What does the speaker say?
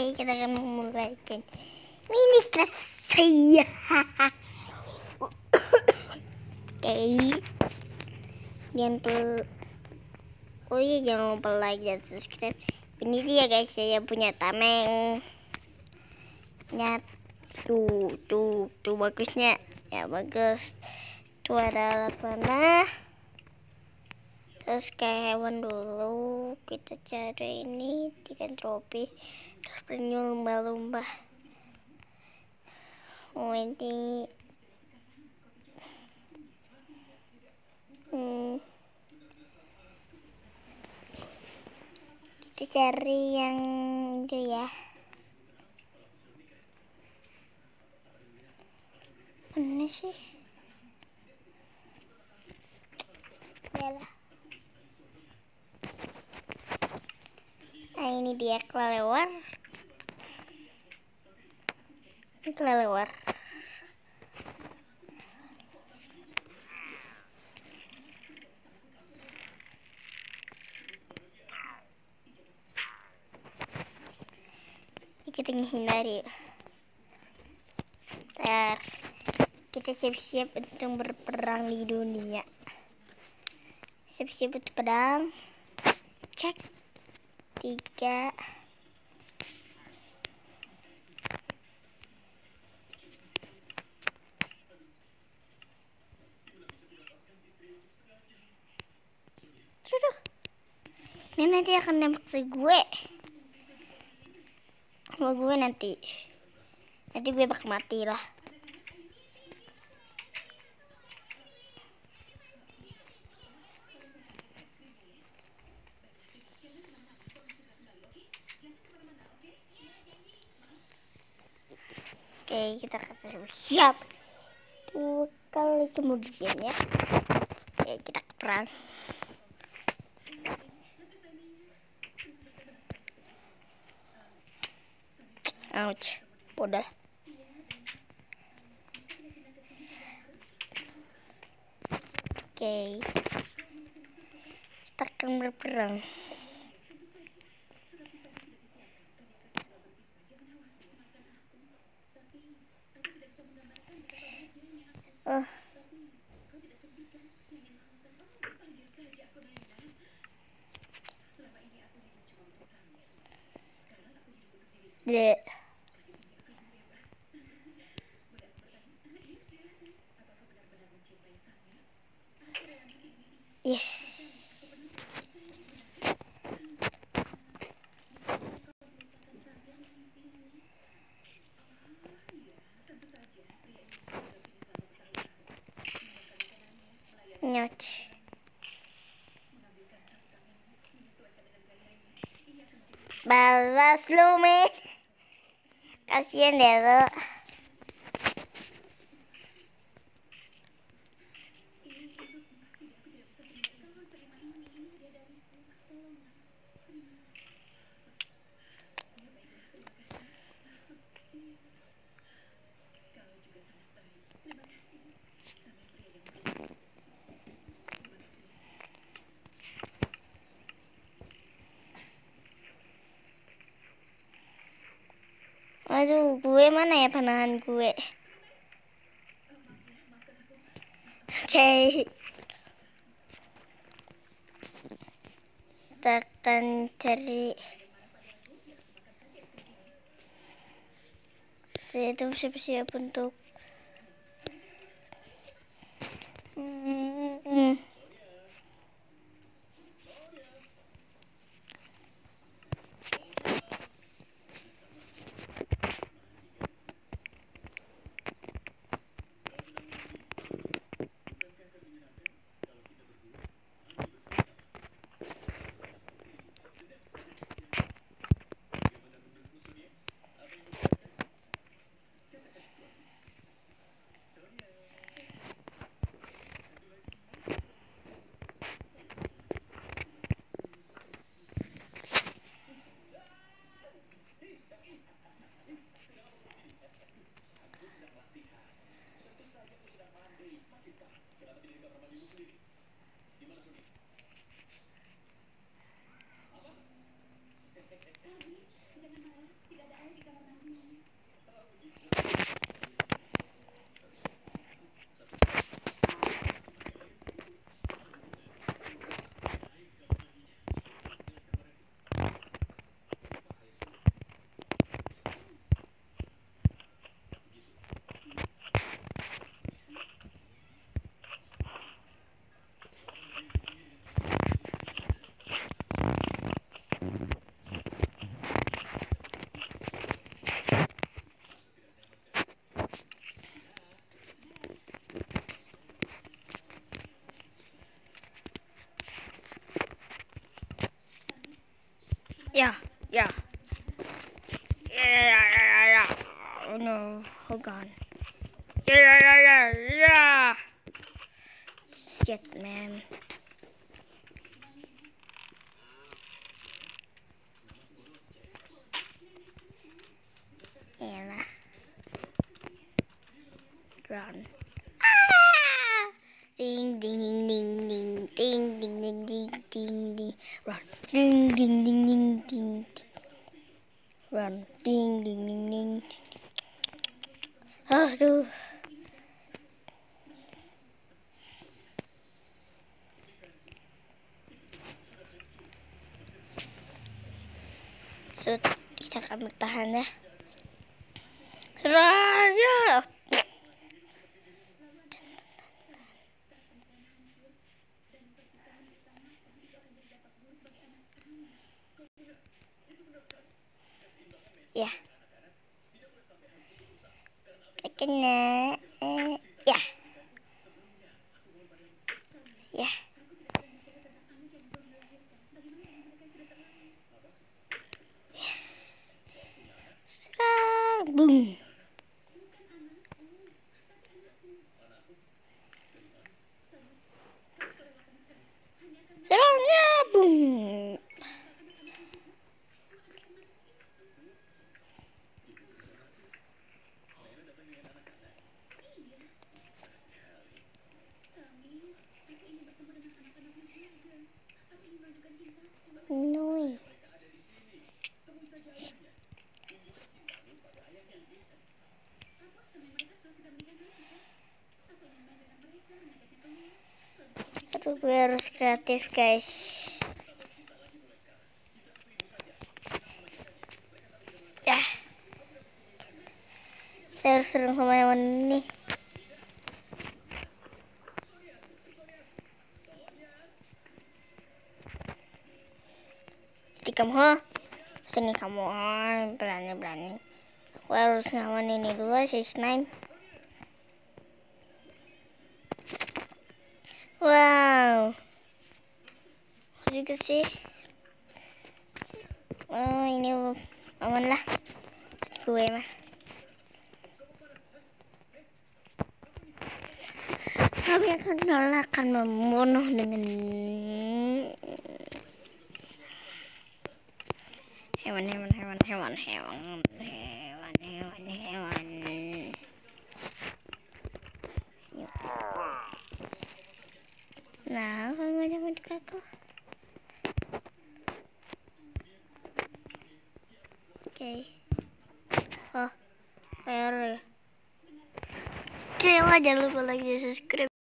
kita akan memulaikan Minecraft saya. Oke, oh iya, jangan lupa like dan subscribe. Ini dia guys, saya punya tameng. Lihat tuh bagusnya ya, bagus. Itu ada alat panah. Terus kayak hewan dulu kita cari ini ikan tropis, terus penyu lumba-lumba. Oh ini kita cari yang itu ya. Mana sih? Yalah. Nah ini dia kelelawar. Ini kelelawar. Kita menghindari. Ntar kita siap-siap untuk berperang di dunia. Siap-siap untuk pedang. Cek 3. Tuh. Ini nanti akan nembak gue. Sama gue nanti gue bakal mati lah. Oke, kita akan siap 2 kali kemudian ya. Oke, kita ke perang. Ouch, bodoh. Oke, kita akan berperang. Yes. Nyot. Balas lu, men. Kasian deh lu. Aduh, gue mana ya panahan gue? Oke. Kita akan cari. Saya itu siap-siap untuk Yeah, yeah. Yeah. Oh no, oh god. Yeah. Shit, man. Elah. Run. Ah! Ding ding ding ding ding ding ding ding ding ding ding. Run. Ding ding ding ding ding. Run. Ding ding ding ding. Aduh. So, kita akan bertahan ya. Raja. Ya. Kena. Ya. Ya. Serang. Boom. Serangnya. Boom. Noi. Aduh, gue harus kreatif guys. Ya. Saya harus serang sama hewan ini. Jadi kamu, sini kamu, berani. Aku harus ngawan ini dulu, si slime. Wow. Juga sih. Oh, ini aman lah. Gue mah. Kami akan membunuh dengan hewan. Nah, kalau jangan aku. Oke. Oh, air. Oke lah, jangan lupa like dan subscribe.